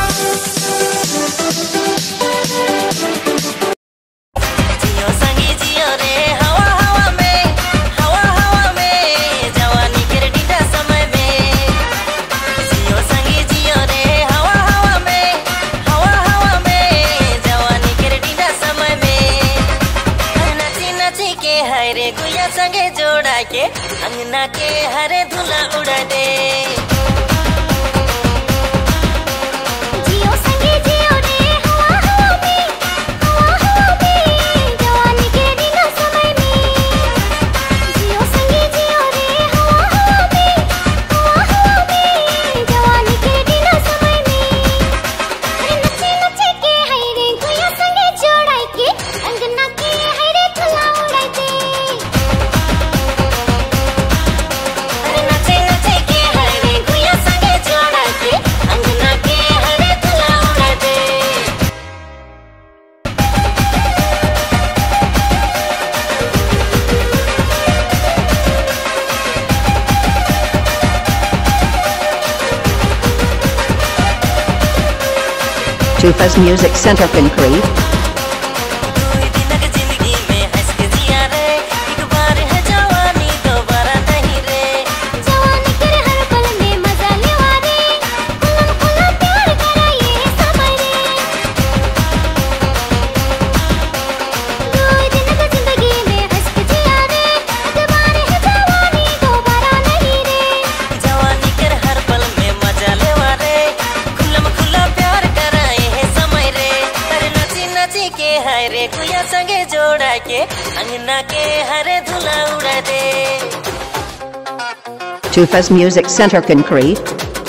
गुया संगे जोड़ा के अंगना के हरे धुला उड़ा दे। जियो संगे जियो रे हवा हवा में, जवानी के दिन समय में। जियो संगे जियो रे हवा हवा में, जवानी के दिन समय में। नचे नचे के है रे गुया संगे जोड़ा के अंगना के हरे धुला उड़ा दे। Tufas Music Center Concrete. रे गुया संगे जोड़ा के अंगना के हरे धुला उड़ा दे। Tufas Music Center Concrete.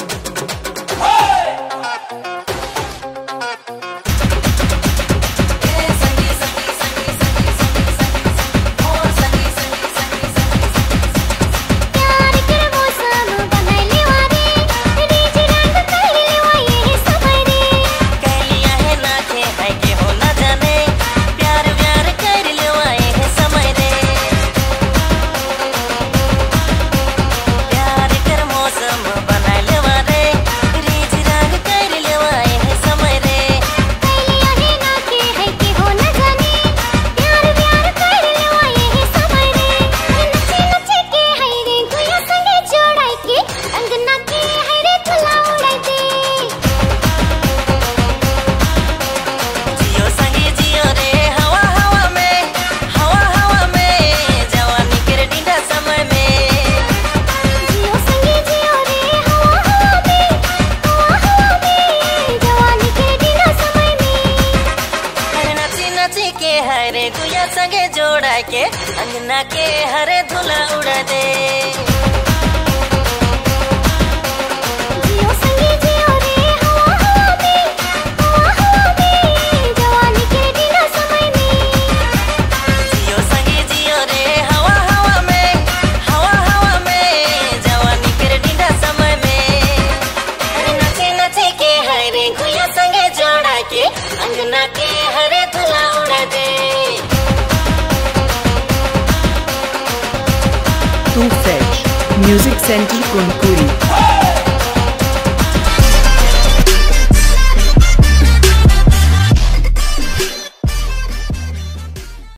हरे गुया संगे जोड़ा के अंगना के हरे धुला उड़ा दे। जियो संगे जियो रे हवा हवा में, जवानी के दिन समय में। जियो संगे जियो रे हवा हवा में, जवानी के दिन समय में। नचे नचे के हरे गुया संगे जोड़ा के अंगना के हरे धुला उड़ा दे। Tufas Music Center Concrete.